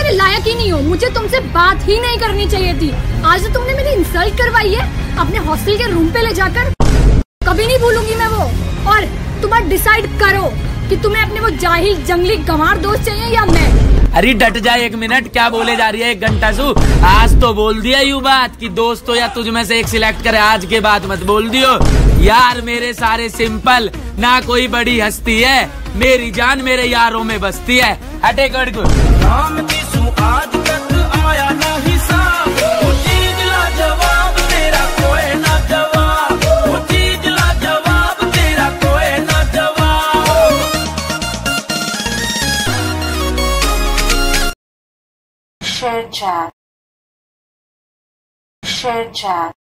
के लायक ही नहीं हो, मुझे तुमसे बात ही नहीं करनी चाहिए थी। आज तो तुमने मेरी इंसल्ट करवाई है अपने हॉस्टल के रूम पे ले जाकर। कभी नहीं भूलूंगी मैं वो। और तुम डिसाइड करो कि तुम्हें अपने वो जाहिल जंगली गंवार दोस्त चाहिए या मैं। अरे डट जाए, 1 मिनट, क्या बोले जा रही है 1 घंटा सु। आज तो बोल दिया यू बात कि दोस्त हो या तुझ में से एक सिलेक्ट करे, आज के बाद मत बोल दियो यार। मेरे सारे सिंपल, ना कोई बड़ी हस्ती है, मेरी जान मेरे यारों में बसती है। हटे कर को आज तक आया नहीं साहब, वो चीज ला जवाब तेरा कोई ना जवाब, वो चीज ला जवाब तेरा कोई ना जवाब। Share chat.